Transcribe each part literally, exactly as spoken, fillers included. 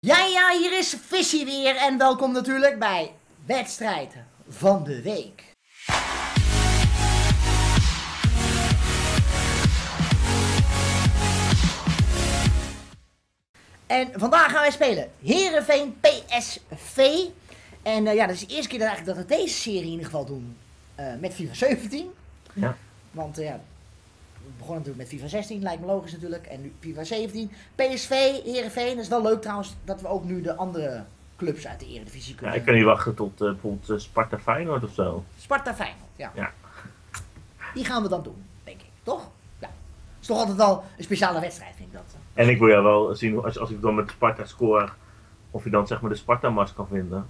Ja, ja, hier is Vissie weer en welkom natuurlijk bij Wedstrijd van de Week. En vandaag gaan wij spelen Heerenveen P S V. En uh, ja, dat is de eerste keer dat, eigenlijk dat we deze serie in ieder geval doen uh, met FIFA zeventien. Ja. Want uh, ja, we begonnen natuurlijk met FIFA zestien, lijkt me logisch natuurlijk. En nu FIFA zeventien. P S V, Heerenveen. Dat is wel leuk trouwens dat we ook nu de andere clubs uit de Eredivisie kunnen. Ja, ik kan niet wachten tot uh, bijvoorbeeld uh, Sparta Feyenoord of zo. Sparta Feyenoord, ja. Ja. Die gaan we dan doen, denk ik. Toch? Ja. Het is toch altijd wel een speciale wedstrijd, vind ik dat. En ik wil jou wel zien, als, als ik dan met Sparta score, of je dan zeg maar de Sparta-mars kan vinden.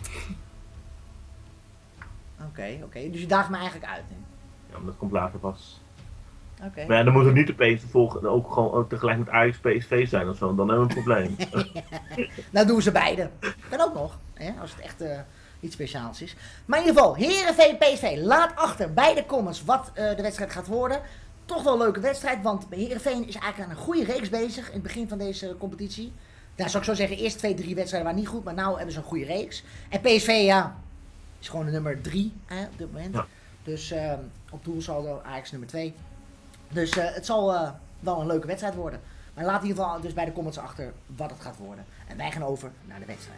Oké, okay, oké. Okay. Dus je daagt me eigenlijk uit. Hè? Ja, maar dat komt later pas. Oké. Okay. Maar ja, dan moet het niet opeens volgen, ook gewoon ook tegelijk met Ajax P S V zijn of zo, dan hebben we een probleem. Nou doen ze beide. Kan ook nog, hè? Als het echt uh, iets speciaals is. Maar in ieder geval, Heerenveen P S V. Laat achter bij de comments wat uh, de wedstrijd gaat worden. Toch wel een leuke wedstrijd, want Heerenveen is eigenlijk aan een goede reeks bezig in het begin van deze competitie. Daar zou ik zo zeggen, eerst twee, drie wedstrijden waren niet goed, maar nu hebben ze een goede reeks. En P S V, ja, is gewoon de nummer drie hè, op dit moment. Ja. Dus uh, op doelsaldo Ajax nummer twee. Dus uh, het zal uh, wel een leuke wedstrijd worden. Maar laat in ieder geval dus bij de comments achter wat het gaat worden. En wij gaan over naar de wedstrijd.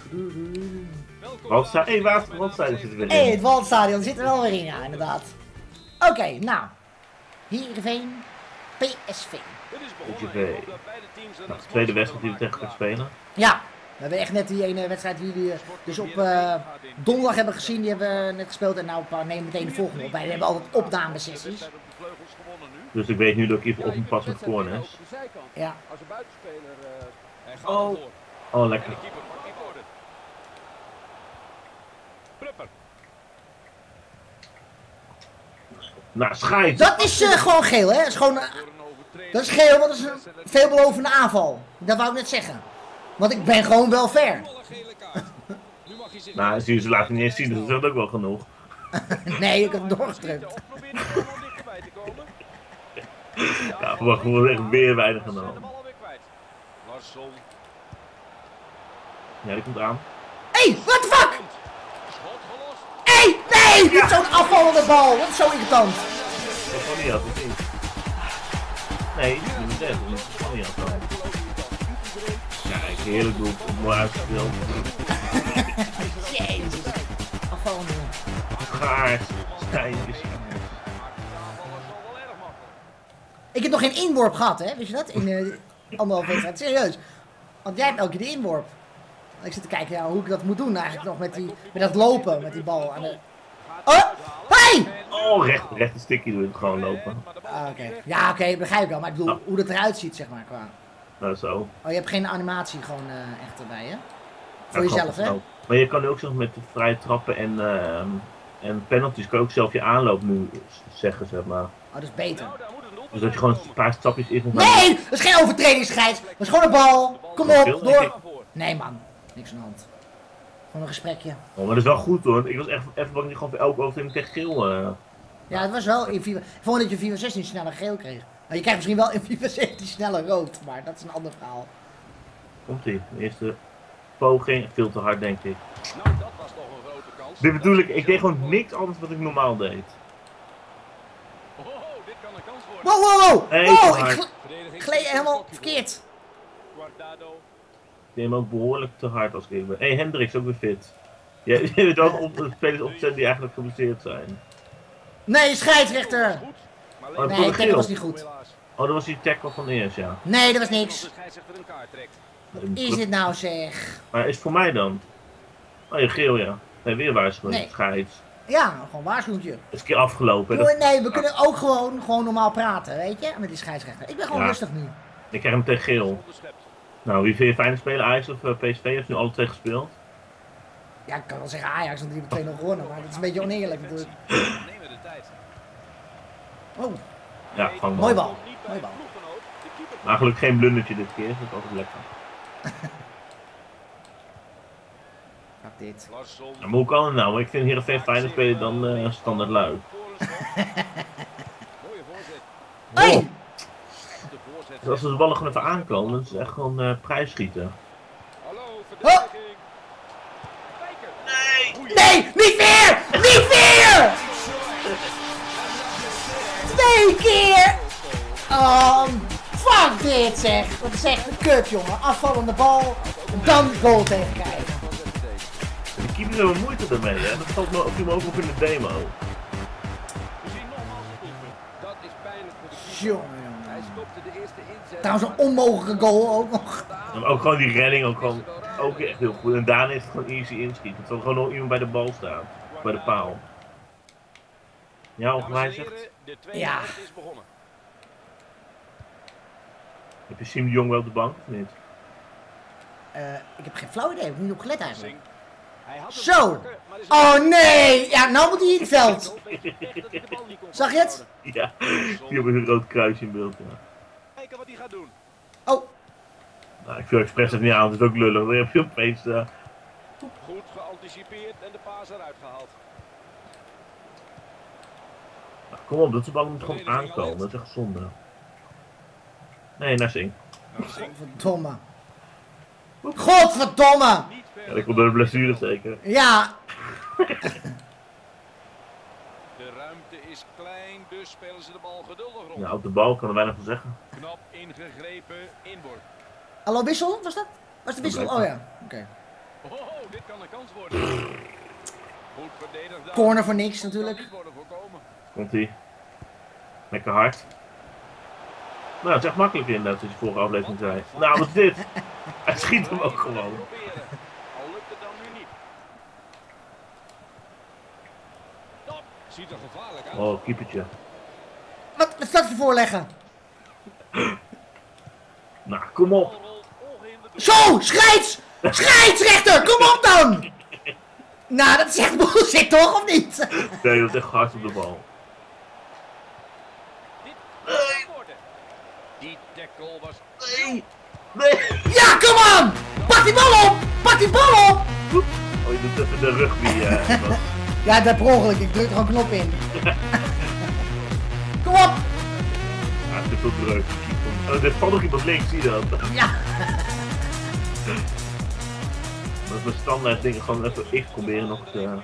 Wat sta- hey, waar Waldstadion zit er weer in? Hé, hey, het Waldstadion zit er wel weer in, ja, inderdaad. Oké, okay, nou. Heerenveen, P S V. P S V. Nou, de tweede wedstrijd die we tegen gaan spelen. Ja, we hebben echt net die ene wedstrijd die jullie dus op uh, donderdag hebben gezien. Die hebben we net gespeeld en nou nemen meteen de volgende op. Wij hebben altijd opnamesessies. Dus ik weet nu dat ik even op moet passen met corners. Ja. Oh, oh lekker. Nou, schijt. Dat is uh, gewoon geel, hè? Dat is gewoon, uh, dat is geel, want dat is een veelbelovende aanval. Dat wou ik net zeggen. Want ik ben gewoon wel fair. Nou, ze ze laten niet eens zien, dus dat is ook wel genoeg. Nee, ik heb het doorgedrukt. Ja, we hebben echt weer weinig genomen. Ja, die komt aan. Hé, hey, what the fuck? Hé, hey, nee, niet zo'n afvallende bal. Dat is zo irritant. Dat kan niet af, of niet? Nee, dat is niet dead, dat kan niet af. Ja, ik heerlijk doel, mooi uitgespeeld. Jezus, afvallende. Gaars, stijntjes. Ik heb nog geen inworp gehad, hè? Weet je dat? In uh, anderhalf wedstrijd. Serieus. Want jij hebt elke keer de inworp. Ik zit te kijken ja, hoe ik dat moet doen eigenlijk nog met, die, met dat lopen, met die bal aan de... Oh! Hey! Oh, recht, rechte sticky doe je het gewoon lopen. Ah, oké. Okay. Ja, oké, okay, begrijp ik wel. Maar ik bedoel, oh. hoe dat eruit ziet, zeg maar, qua... Nou, zo. Oh, je hebt geen animatie gewoon uh, echt erbij, hè? Voor ja, jezelf, hè? Ook. Maar je kan nu ook zo met de vrije trappen en, uh, en penalties kan je ook zelf je aanloop nu zeggen, zeg maar. Oh, dat is beter. Dus dat je gewoon een paar stapjes in... Nee! Dat is geen overtredingsscheids! Dat is gewoon een bal! Kom op, door! Nee, man. Niks aan de hand. Gewoon een gesprekje. Oh, maar dat is wel goed hoor. Ik was echt even bang dat je gewoon voor elke overtreding tegen geel... Uh... Ja, het was wel in FIFA... Ik vond dat je FIFA zestien sneller geel kreeg. Nou, je krijgt misschien wel in FIFA zeventien sneller rood, maar dat is een ander verhaal. Komt-ie. De eerste poging. Veel te hard, denk ik. Nou, dat was toch een grote kans. Dit bedoel ik. Ik deed gewoon niks anders wat ik normaal deed. Oh, dit kan een kans worden. Wow, wow, wow! Hey, wow ik gleed gle helemaal verkeerd. Ik deed hem ook behoorlijk te hard als ik ben. Hé, hey, Hendricks ook weer fit. Ja, je weet wel op, spelers opzetten die eigenlijk geblesseerd zijn. Nee, scheidsrechter! Oh, nee, de tackle was niet goed. Oh, dat was die tackle van eerst, ja. Nee, dat was niks. Wat is dit nou zeg? Maar is het voor mij dan? Oh, je geel, ja. Nee, weer waarschuwing. Nee. Scheids. Ja, gewoon waarschuwtje. Het is een keer afgelopen. Nee, nee, we kunnen ook gewoon, gewoon normaal praten, weet je? Met die scheidsrechter. Ik ben gewoon ja. rustig nu. Ik krijg hem tegen geel. Nou, wie vind je fijne spelen? Ajax of uh, P S V? Heeft nu alle twee gespeeld? Ja, ik kan wel zeggen Ajax, want die hebben twee nog gewonnen, maar dat is een beetje oneerlijk natuurlijk. Oh. Ja, vang Mooi bal. Mooi bal. Maar gelukkig geen blundertje dit keer, dat is altijd lekker. Pak dit. Ja, maar hoe kan het nou? Ik vind Heerenveen fijner spelen dan uh, standaard lui. Hey! Dus als we de ballen gewoon even aankomen, dan is het echt gewoon uh, prijsschieten. Oh. Nee! Nee, niet weer! Niet weer! Twee keer! Oh, fuck dit zeg! Wat is echt een kut jongen. Afvallende bal, dan goal tegenkrijgen. De keeper hebben moeite ermee, hè? Dat valt me ook ook op in de demo. Jongen, jongen. Trouwens een onmogelijke goal ook nog. Ja, maar ook gewoon die redding, ook gewoon ook echt heel goed. En daarna is het gewoon easy inschieten. Het zal gewoon nog iemand bij de bal staan. Bij de paal. Ja, ongewijzigd. Ja. Heb je Siem de Jong wel op de bank of niet? Uh, ik heb geen flauw idee, ik heb niet op gelet eigenlijk. Zo! Oh nee! Ja, nou moet hij in het veld. Zag je het? Ja, die hebben een rood kruisje in beeld. Ja. Kijken wat hij gaat doen. Oh! Nou, ik viel expres het niet aan, het is ook lullig. Dan heb je opeens... Uh... Goed geanticipeerd en de paas eruit gehaald. Nou, kom op, dat ze bal moet gewoon aankomen, dat is echt zonde. Nee, naar Sing. Godverdomme. Godverdomme! Ja, dat komt door de blessure zeker. Ja! De ruimte is klein, dus spelen ze de bal geduldig rond. Ja, op de bal kan er weinig van zeggen. Knap ingegrepen, inworp. Hallo, wissel? Was dat? Was de wissel? Oh ja, oké. Okay. Oh, dit kan een kans worden. Goed verdedigd. Corner voor niks natuurlijk. Komt ie. Lekker hard. Nou, het is echt makkelijk inderdaad, zoals je vorige aflevering zei. Nou, wat is dit? Hij schiet hem ook gewoon. Al lukt het dan nu niet. Stop. Ziet er gevaarlijk uit. Oh, keepertje. Wat, wat is dat voor voorleggen? Nou, kom op. Zo, scheids! Scheidsrechter, kom op dan! Nou, dat is echt bullshit toch, of niet? Nee, dat is echt hard op de bal. Die tackle was... Nee! Nee! Ja, kom aan! Pak die bal op! Pak die bal op! Oh, je doet even de rugby. Uh, ja, dat per ongeluk. Ik druk er een knop in. Kom op! Ja, het is veel druk. Oh, er valt nog iemand links, zie je dat? Ja! Dat is mijn standaard dingen, gewoon even ik proberen nog te...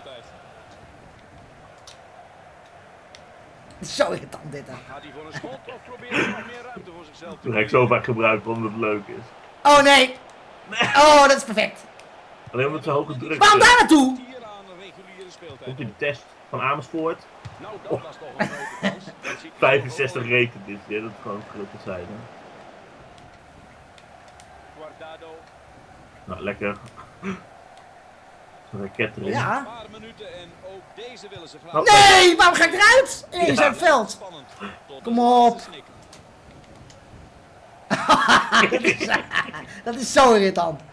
Zo irritant dit dan. Gaat hij voor een schot of probeert hij nog meer ruimte voor zichzelf te Toen ga ik zo vaak gebruiken omdat het leuk is. Oh nee! Oh, dat is perfect. Alleen omdat ze hoge druk Waarom daar naartoe? Komt in de test van Amersfoort. Nou, dat was toch een grote kans. vijfenzestig rekent dit, ja, dat is gewoon grote zijde. Guardado. Nou, lekker. Zo'n raket erin. Ja. Een paar minuten en ook deze willen ze graag. Nee, waarom ga ik eruit? Ineens Ja. uit het veld. Spannend. Tot Kom de op. laatste snik. dat, is, dat is zo irritant.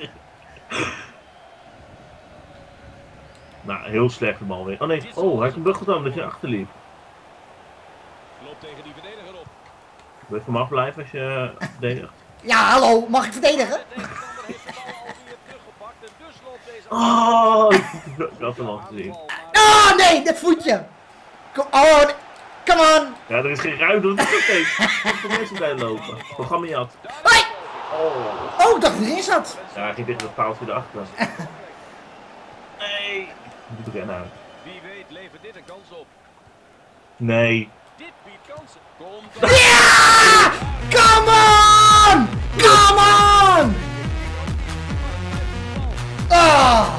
Nou, heel slecht de bal weer. Oh nee, oh, hij komt wel goed aan dat je achterliep. Loopt tegen die verdediger op. Wil je van me afblijven als je verdedigt? Ja, hallo, mag ik verdedigen? De tegenstander heeft de bal alweer teruggepakt en dus loopt deze... Oh, ik had hem al gezien. Oh nee, dat voetje. Kom, oh, nee. Come on. Ja, er is geen ruimte, dat is oké. Ik moet mensen bij lopen. Programma had. Hoi. Oh. Oh, ik dacht erin zat. Ja, hij ging tegen dat paaltje erachter. Nee. Ik moet er uit. Wie weet levert dit een kans op. Nee. Dit biedt kansen. Komt Ja! Come on! Come on! Oh!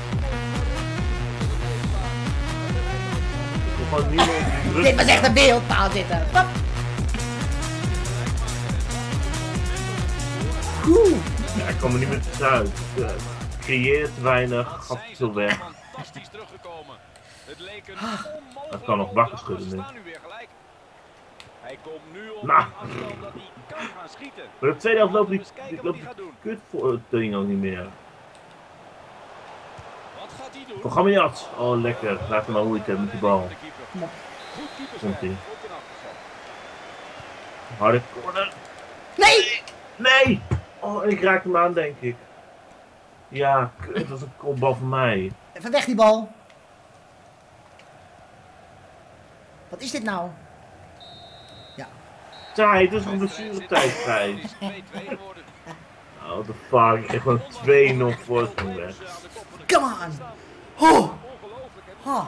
Ik kon gewoon niemand die druk. Dit was echt een wereldpaal zitten. Hop. Oeh. Ja, ik kwam er niet meer tussenuit. Uh, creëert weinig, gaf te veel weg. fantastisch teruggekomen. Het leek een onmogelijk. Dat kan nog wakker schudden nu. We staan nu weer gelijk. Hij komt nu op Nou. een afstand dat hij kan gaan schieten. Maar de tweede helft loopt die, Eens kijken die, wat loopt hij gaat doen. die kut voor het ding ook niet meer. Wat gaat hij doen? Programma had. Oh lekker, laat hem maar moeite hebben met die bal. Goed keeper. Komt ie. Ook een afgezet. Harde corner. Nee! Nee! Oh, en ik raak hem aan denk ik. Ja, kut, dat was een kopbal van mij. Even weg die bal. Wat is dit nou? Ja. Tijd, dat is een blessuretijd vrij. Het is twee twee geworden. Oh, the fuck. Echt gewoon twee nul voorsprong weg. Come on! Oh! Oh.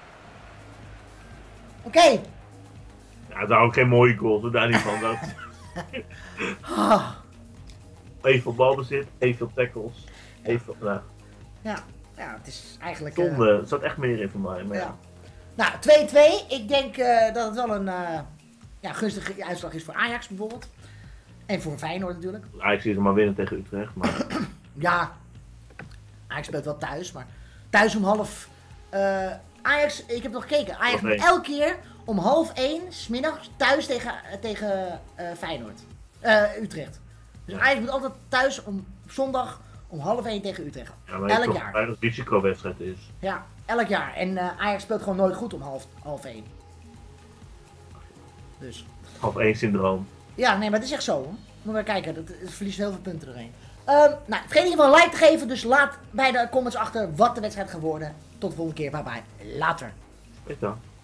Oké. Okay. Ja, daar ook geen mooie goals, daar niet van. Dat... Oh. Even balbezit, even tackles. Even, nou. Ja, ja, het is eigenlijk... Zonde, uh... er zat echt meer in voor mij. Maar ja. Ja. Nou, twee twee. Ik denk uh, dat het wel een uh, ja, gunstige uitslag is voor Ajax bijvoorbeeld. En voor Feyenoord natuurlijk. Ajax is er maar winnen tegen Utrecht. Maar... ja, Ajax speelt wel thuis, maar thuis om half... Uh, Ajax, ik heb nog gekeken, Ajax moet elke keer om half één 's middags thuis tegen, tegen uh, Feyenoord. Uh, Utrecht. Dus ja. Ajax moet altijd thuis om zondag om half één tegen Utrecht. Ja, maar elk jaar. Dat het risicowedstrijd is. Ja, elk jaar. En uh, Ajax speelt gewoon nooit goed om half, half één. Dus. Half één syndroom. Ja, nee, maar het is echt zo hoor. Moet maar kijken, dat, het verliest heel veel punten erin. Um, nou, vergeet in ieder geval een like te geven, dus laat bij de comments achter wat de wedstrijd gaat worden. Tot de volgende keer, bye bye. Later. Weet dan.